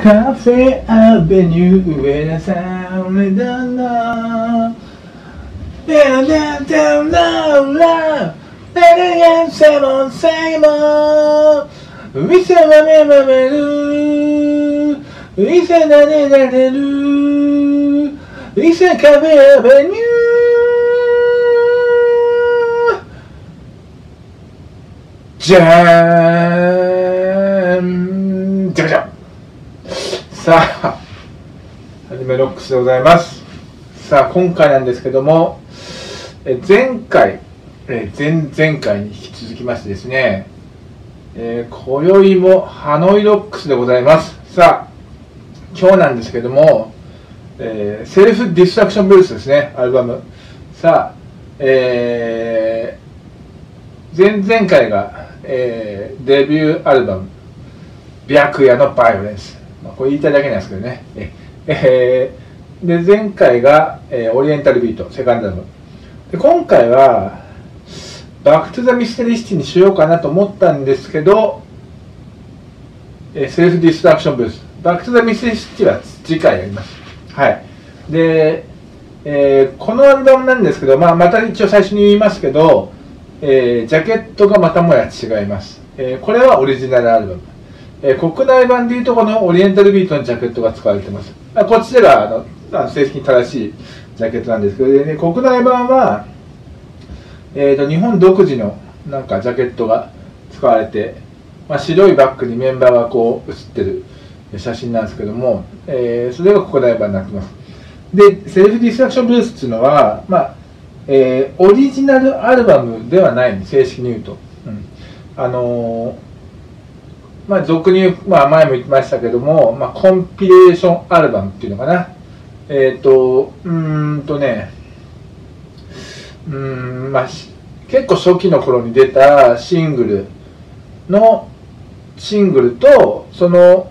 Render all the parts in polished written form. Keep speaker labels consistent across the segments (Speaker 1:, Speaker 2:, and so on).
Speaker 1: カフェアベニュー上田さん目だなダダダダダダダセモンセモンウィセマメマメルウィセダデダデルウィセカフェアベニューじゃーんじゃじゃんさあ、はじめロックスでございます。さあ、今回なんですけども、前回、前々回に引き続きましてですね、今宵もハノイロックスでございます。さあ、今日なんですけども、セルフディストラクションブルースですね、アルバム。さあ、前々回が、デビューアルバム、白夜のバイオレンス。これ言いたいだけなんですけどね。で前回が、オリエンタルビート、セカンドアルバム。で今回は、バックトゥザミステリーシティにしようかなと思ったんですけど、セルフディストラクションブルース。バックトゥザミステリーシティは次回やります。はい。で、このアルバムなんですけど、また一応最初に言いますけど、ジャケットがまたもや違います。これはオリジナルアルバム。国内版でいうとこのオリエンタルビートのジャケットが使われています。こっちでは正式に正しいジャケットなんですけど、ね、国内版は、日本独自のなんかジャケットが使われて、白いバッグにメンバーがこう写ってる写真なんですけども、それが国内版になっています。で、セルフディストラクションブルースっていうのは、オリジナルアルバムではないん正式に言うと。俗に言う、前も言ってましたけども、コンピレーションアルバムっていうのかな。結構初期の頃に出たシングルと、その、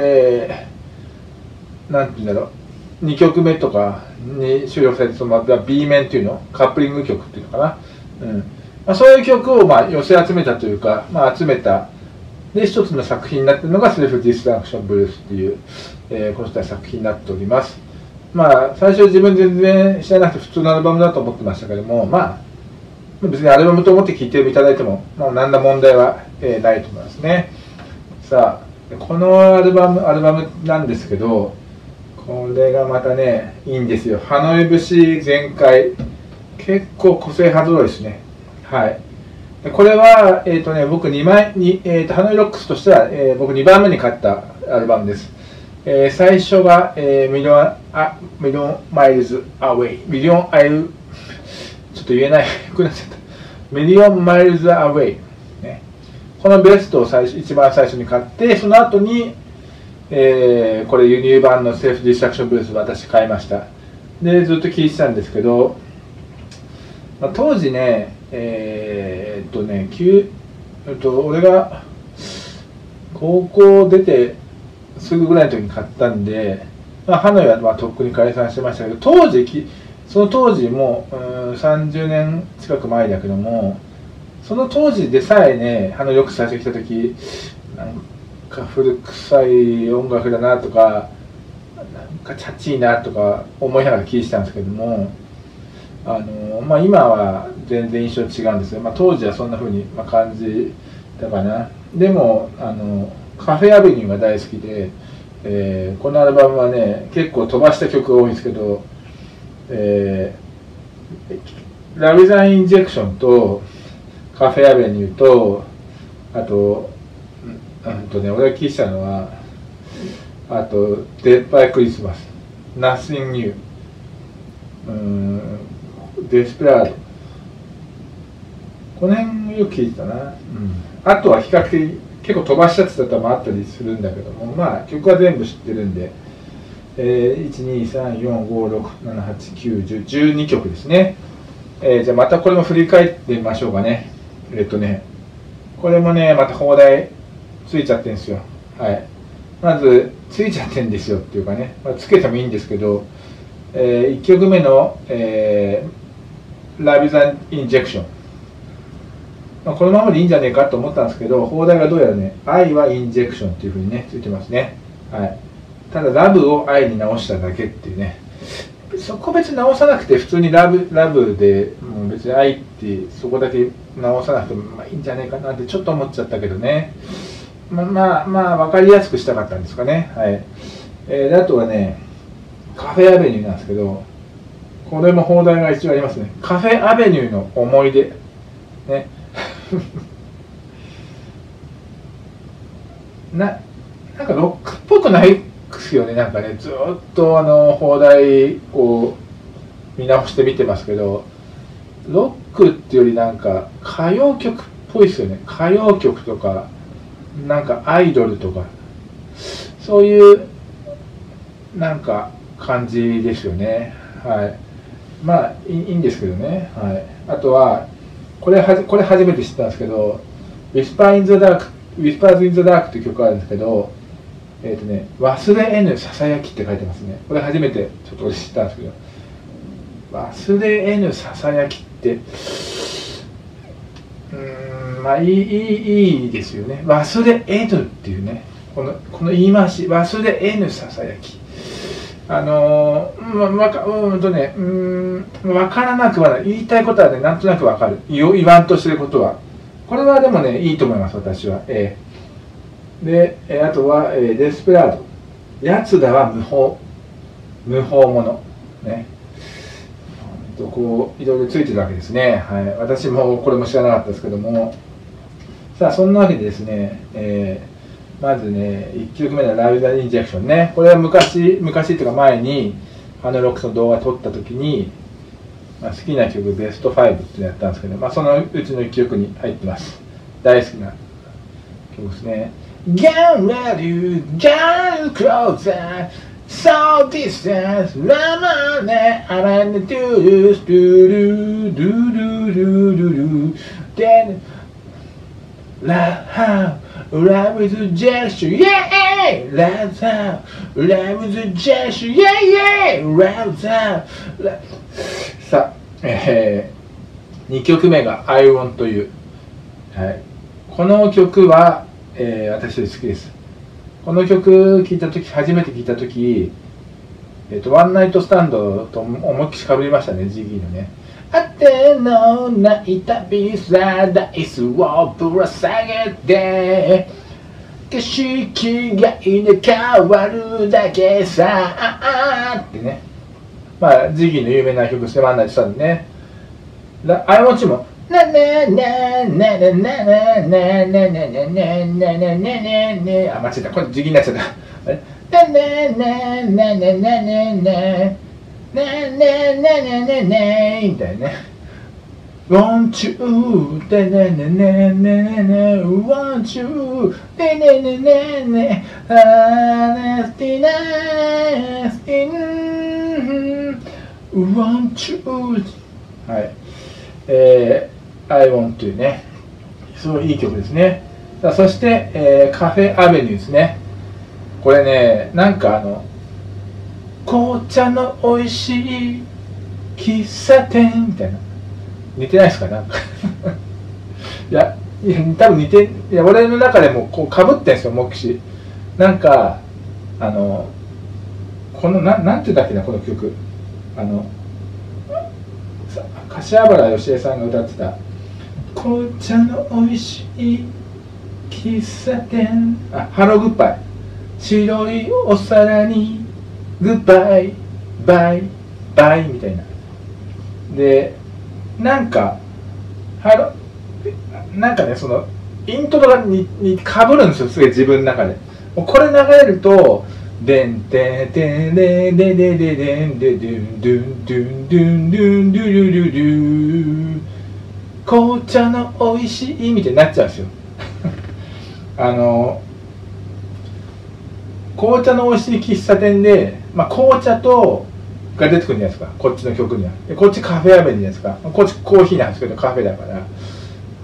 Speaker 1: なんていうんだろう、2曲目とかに収録されて、その B 面っていうの、カップリング曲っていうのかな。そういう曲を寄せ集めたというか、集めた、で、一つの作品になっているのがセルフディストラクションブルースっていう、この人は作品になっております。最初自分全然知らなくて普通のアルバムだと思ってましたけども、別にアルバムと思って聴いていただいても、何ら問題は、ないと思いますね。さあ、このアルバムなんですけど、これがまたね、いいんですよ。ハノイ節全開。結構個性派揃いですね。はい。これは、僕2枚に、ハノイロックスとしては、僕2番目に買ったアルバムです。最初が、ミリオンマイルズアウェイ。ちょっと言えないくなっちゃった。ミリオンマイルズアウェイ。ね、このベストを一番最初に買って、その後に、これ輸入版のセルフディストラクションブルースを私買いました。で、ずっと聴いてたんですけど、当時ね、俺が高校出てすぐぐらいの時に買ったんで、ハノイはとっくに解散してましたけど、その当時も30年近く前だけども、その当時でさえね、ハノイよく最初来た時、なんか古臭い音楽だなとか、なんかチャッチーなとか思いながら聴いてたんですけども、今は全然印象違うんですよ。当時はそんな風に感じたかな。でもカフェアベニューが大好きで、このアルバムはね結構飛ばした曲が多いんですけど、ラビザインジェクションとカフェアベニューとあと俺が聴いてたのはあとデッドバイクリスマス、Nothing New、デスペラード、この辺よく聴いてたな。あとは比較的結構飛ばしちゃってた歌もあったりするんだけども、曲は全部知ってるんで、1234567891012曲ですね。じゃあまたこれも振り返ってみましょうかね。これもねまた放題ついちゃってるんですよ。はい。まずついちゃってるんですよっていうかね、つけてもいいんですけど、1曲目の、ラビザインジェクション、このままでいいんじゃねえかと思ったんですけど、放題がどうやらね、愛はインジェクションっていうふうにね、ついてますね。はい。 ただラブを愛に直しただけっていうね。そこ別に直さなくて普通にラブでもう別に愛ってそこだけ直さなくてもまあいいんじゃないかなってちょっと思っちゃったけどね。まあ分かりやすくしたかったんですかね。はい。であとはねカフェアベニューなんですけど、これも放題が一応ありますね。カフェアベニューの思い出ね。なんかロックっぽくないですよね。なんかねずっと放題こう見直して見てますけど、ロックっていうよりなんか歌謡曲っぽいですよね。歌謡曲とかなんかアイドルとかそういうなんか感じですよね。はい。まあいいんですけどね。はい。あとはこれ初めて知ったんですけど、Whispers in the Dark っていう曲があるんですけど、忘れ得ぬささやきって書いてますね。これ初めてちょっと知ったんですけど、忘れ得ぬささやきってまあいいですよね。忘れ得ぬっていうね、この言い回し、忘れ得ぬささやき。分からなくはない。言いたいことはね、なんとなく分かる。言わんとしてることは。これはでもね、いいと思います、私は。で、あとは、デスペラード。やつらは無法者。ね。こう、いろいろついてるわけですね。はい。私もこれも知らなかったですけども。さあ、そんなわけでですね、まずね、1曲目のライブ・インジェクションね。これは昔っていうか前に、ロックスの動画撮った時に、好きな曲ベスト5っていうのやったんですけど、そのうちの1曲に入ってます。大好きな曲ですね。Get ready, get closer, so distance, run on, I want to do, then, love is a gesture, yeah, love is a gesture, yeah, love. さあ、2曲目が I Want という、はい、この曲は、私好きです。この曲初めて聴いた時、ワンナイトスタンドと思いっきりかぶりましたね、ジギーのね。あての泣いたビザダイスをぶら下げて景色が入れ替わるだけさってね。ジギーの有名な曲ですね、ワンナイトスタンドね。あいもちもなねねねねねねねねねねねねねねあ、間違えた。これジギーになっちゃった。ねねねねねねねねねねねねねみたいなね。Want you ねねねねねね Want you ねねねねね Nasty nasty Want you はい。I want to ね。すごいいい曲ですね。そして、カフェアベニューですね。これね、なんか紅茶の美味しい喫茶店みたいな。似てないですかなんかいや多分いや俺の中でもこうかぶってんですよ、目視。なんかこのなんていうんだっけな、この曲。柏原芳恵さんが歌ってた「紅茶の美味しい喫茶店」ハローグッバイ、白いお皿にグッバイバイバイみたいな。でなんかね、そのイントロにかぶるんですよ、すげえ自分の中で。もうこれ流れるとでんてんてんでんでんでんでんでんでんでんでんでんでんでんでんでん紅茶の美味しいみたいになっちゃうんですよ紅茶の美味しい喫茶店で、紅茶とが出てくるんじゃないですか、こっちの曲には。こっちカフェアベニューじゃないですか。こっちコーヒーなんですけどカフェだから、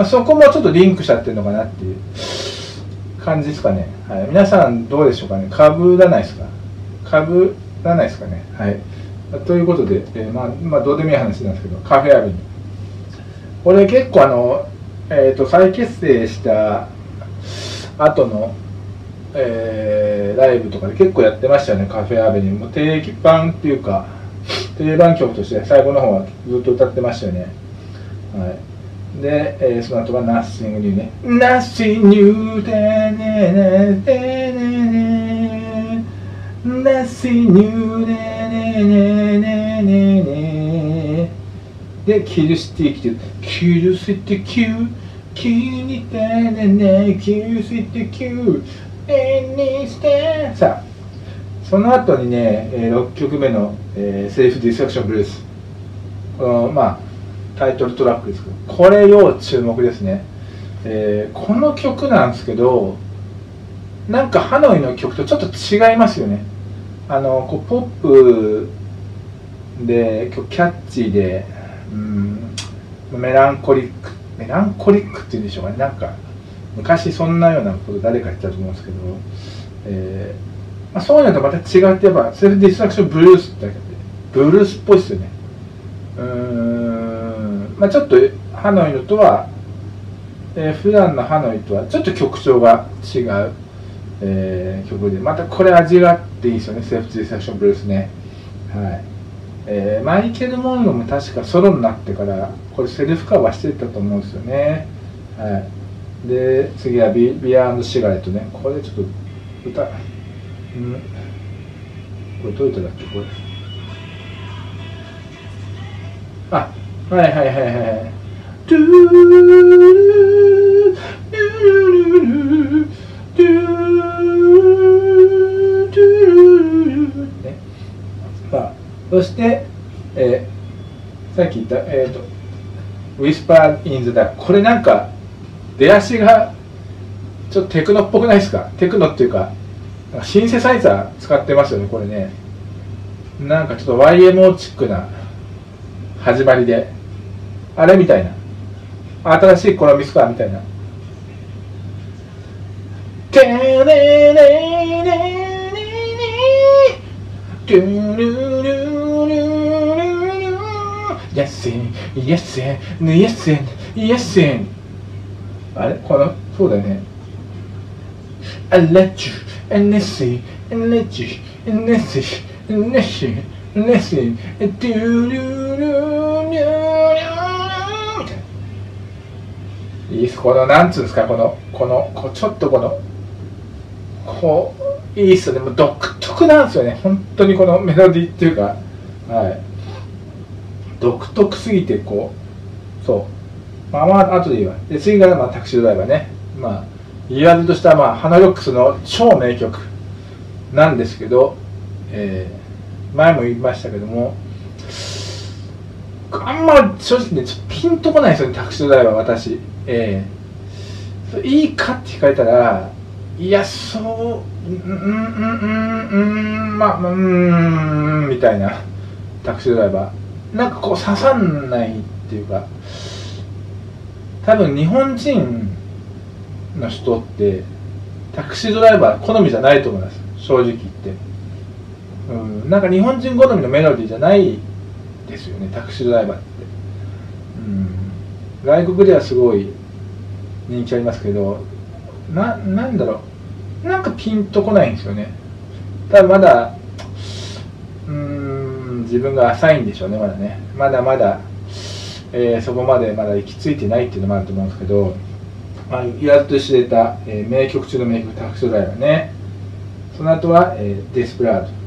Speaker 1: そこもちょっとリンクしちゃってるのかなっていう感じですかね。はい、皆さんどうでしょうかね。かぶらないですかね。はい。ということで、どうでもいい話なんですけど、カフェアベニュー。これ結構再結成した後のライブとかで結構やってましたよね。カフェアベニューも定番っていうか定番曲として最後の方はずっと歌ってましたよね。はい、で、その後が Nothing New ね。Nothing New でねでね Nothing New でねでキルシティキルキルシティキュキにてねキルシティキュにしてさあその後にね6曲目のセルフディストラクションブルースこのまあタイトルトラックですけどこれ要注目ですね、この曲なんですけどなんかハノイの曲とちょっと違いますよねこうポップでキャッチーでメランコリックっていうんでしょうかねなんか昔そんなようなこと誰か言ったと思うんですけど、そういうのとまた違ってやっぱセルフディストラクションブルースってだけでブルースっぽいですよねちょっとハノイのとは、普段のハノイとはちょっと曲調が違う、曲でまたこれ味があっていいですよねセルフディストラクションブルースねはい、マイケル・モンローも確かソロになってからこれセルフカバーしてたと思うんですよねはいで次はビア&シガレットねこれちょっと歌これどういう歌だっけこれはいドゥルルルドゥルルルドゥルルねそして、さっき言った、Whisper in the Dark これなんか出足がちょっとテクノっぽくないですかテクノっていうかシンセサイザー使ってますよねこれねなんかちょっと YMO チックな始まりであれみたいな新しいコラミスカーみたいなテレレレレレトゥルルルルYesあれこのそうだよねI let you and let's see and let you and let's see and let's see and let's see and doいいですこのなんつうんですかこのちょっとこういいっすよねもう独特なんですよね本当にこのメロディーっていうかはい独特すぎてこうそう後で言うわで次がタクシードライバーね言わずとしたハナロックスの超名曲なんですけど、前も言いましたけどもあんま正直ねちょっとピンとこないですよねタクシードライバー私、いいかって聞かれたらいやそうみたいなタクシードライバーなんかこう刺さんないっていうか多分日本人の人ってタクシードライバー好みじゃないと思います正直言ってなんか日本人好みのメロディーじゃないですよねタクシードライバーって外国ではすごい人気ありますけどなんだろうなんかピンとこないんですよね多分まだ自分が浅いんでしょうねまだまだ、そこまでまだ行き着いてないっていうのもあると思うんですけど言わずと知れた、名曲中の名曲タクシードライバーねその後は、デスプラード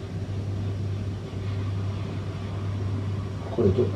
Speaker 1: これどう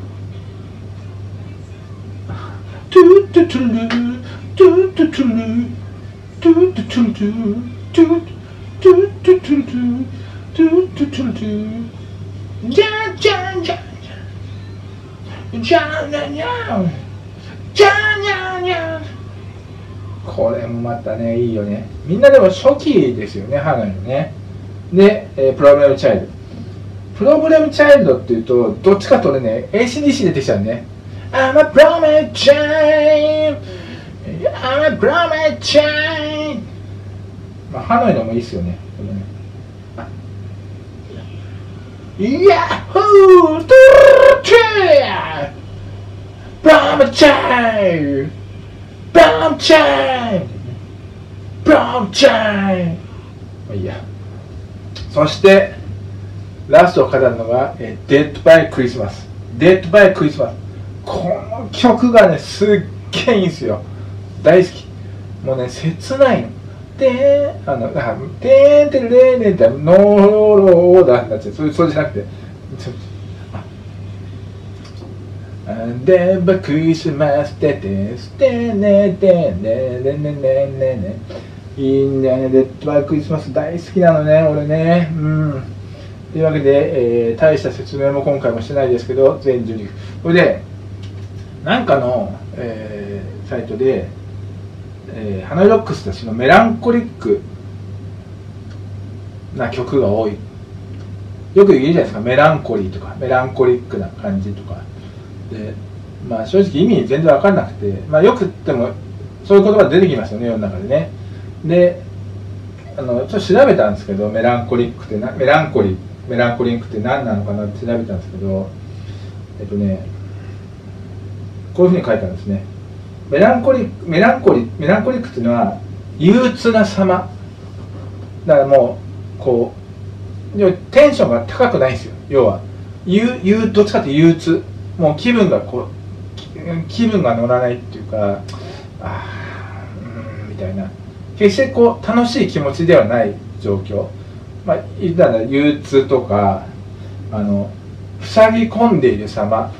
Speaker 1: トゥトゥトゥルトゥトゥトゥルトゥトゥトゥルトゥトゥトゥトゥトゥルトゥトゥトゥルトゥじゃんじゃんじゃんじゃんじゃんじゃんじゃんじゃんじゃんこれもまたねいいよねみんなでも初期ですよねハノイのねで、プロブレムチャイルドっていうとどっちかと俺ね ACDC 出てきちゃうねI'm a promised child I'm a promised child ハノイのもいいっすよねYahoo! Promised child Promised child ブロンチャイン。まあいいや。そしてラストを飾るのがデッドバイクリスマス。デッドバイクリスマス。この曲がねすっげえいいんですよ。大好き。もうね切ないの。でーんてれーねんってノーローだってそうじゃなくて。デッドバイクリスマスでですでねでねねねねねね。いいんだよね、デッドバイクリスマス大好きなのね、俺ね。というわけで、大した説明も今回もしてないですけど、全12曲。これで、なんかの、サイトで、ハノイロックスたちのメランコリックな曲が多い。よく言うじゃないですか、メランコリーとか、メランコリックな感じとか。で、まあ正直意味全然わかんなくて、まあよくっても、そういう言葉出てきますよね、世の中でね。で、ちょっと調べたんですけど、メランコリックって何なのかなって調べたんですけど、こういうふうに書いてあるんですね。メランコリックっていうのは憂鬱な様。だからもうこうテンションが高くないんですよ。要はどっちかって憂鬱。もう気分が乗らないっていうか、みたいな。決してこう楽しい気持ちではない状況、まあ、言ったら憂鬱とか塞ぎ込んでいる様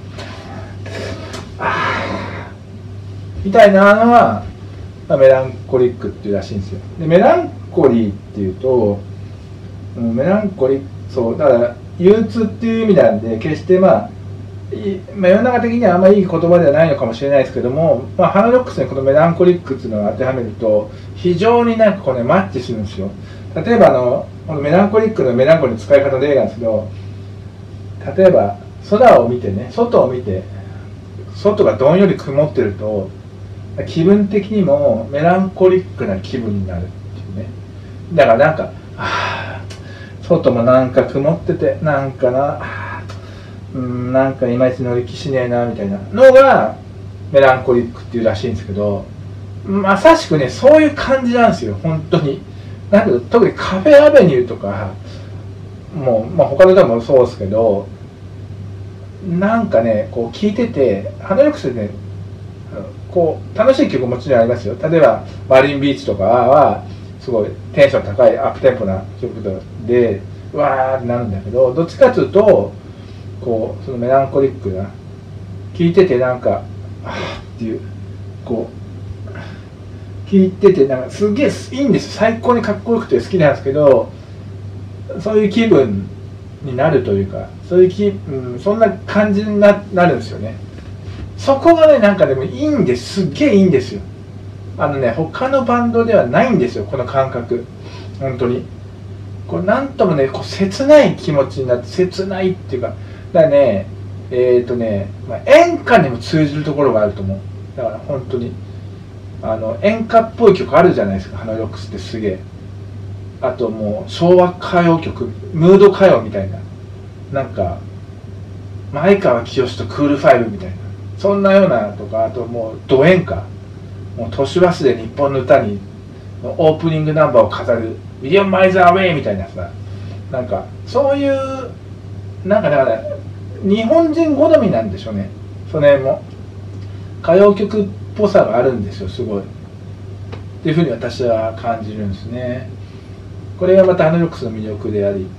Speaker 1: みたいなのは、まあ、メランコリックっていうらしいんですよ。でメランコリーっていうとメランコリそうだから憂鬱っていう意味なんで決してまあ世の中的にはあんまりいい言葉ではないのかもしれないですけども、まあ、ハノイロックスにこのメランコリックっていうのを当てはめると非常になんかこれ、ね、マッチするんですよ。例えばこのメランコリックのメランコリーの使い方で例なんですけど、例えば空を見てね、外を見て外がどんより曇ってると気分的にもメランコリックな気分になるっていうね。だからなんか外もなんか曇っててなんかなんかいまいち乗り気しねえなみたいなのがメランコリックっていうらしいんですけど、まさしくねそういう感じなんですよ本当に。だけど特にカフェアベニューとかもう、まあ、他の歌もそうですけど、なんかねこう聴いててハノイロックスでねこう楽しい曲もちろんありますよ。例えばマリンビーチとかはすごいテンション高いアップテンポな曲でわーってなるんだけど、どっちかというとこうそのメランコリックな聴いててなんかっていうこう聴いててなんかすげえいいんですよ。最高にかっこよくて好きなんですけど、そういう気分になるというかそういうそんな感じになるんですよね。そこがねなんかでもいいんです。すっげえいいんですよ。他のバンドではないんですよこの感覚。本当にこれなんともねこう切ない気持ちになって、切ないっていうかだからねまあ、演歌にも通じるところがあると思う。だから本当に演歌っぽい曲あるじゃないですかハノイロックスって。すげえあともう昭和歌謡曲ムード歌謡みたいな、なんか前川清とクールファイブみたいなそんなようなとか、あともうド演歌、もう年忘れ日本の歌にオープニングナンバーを飾るミリオンマイズアウェイみたいなさ、なんかそういうなんかだから日本人好みなんでしょうね。その辺も歌謡曲っぽさがあるんですよすごいっていうふうに私は感じるんですね。これがまたハノイロックスの魅力であり、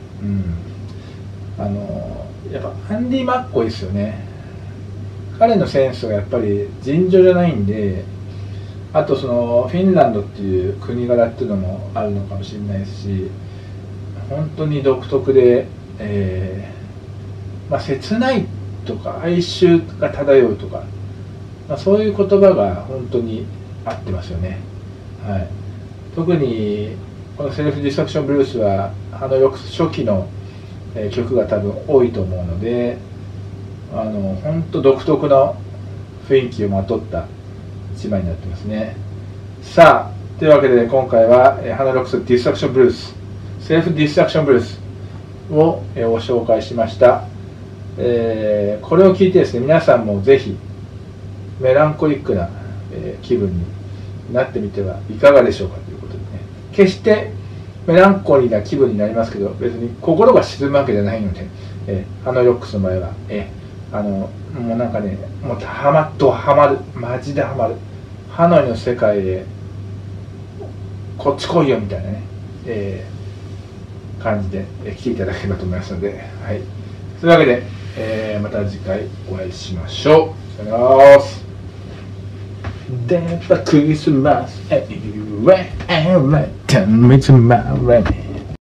Speaker 1: やっぱアンディ・マッコイですよね。彼のセンスがやっぱり尋常じゃないんで、あとそのフィンランドっていう国柄っていうのもあるのかもしれないですし、本当に独特で、まあ、切ないとか哀愁が漂うとか、まあ、そういう言葉が本当に合ってますよね。はい、特にこのセルフディストラクションブルースはハノイロックス初期の曲が多分多いと思うので、本当独特の雰囲気をまとった一枚になってますね。さあというわけで今回はハノイロックスディストラクションブルース、セルフディストラクションブルースをご紹介しました。これを聞いてですね、皆さんもぜひメランコリックな気分になってみてはいかがでしょうかということでね、 決してメランコリーな気分になりますけど、別に心が沈むわけじゃないので、ハノイロックスの場合は、もうなんかね、もうハマる、マジでハマる、ハノイの世界へこっち来いよみたいなね、感じで来ていただければと思いますので、はい、というわけで、また次回お会いしましょう。さよなら。Then for Christmas, anyway, I went down with my way.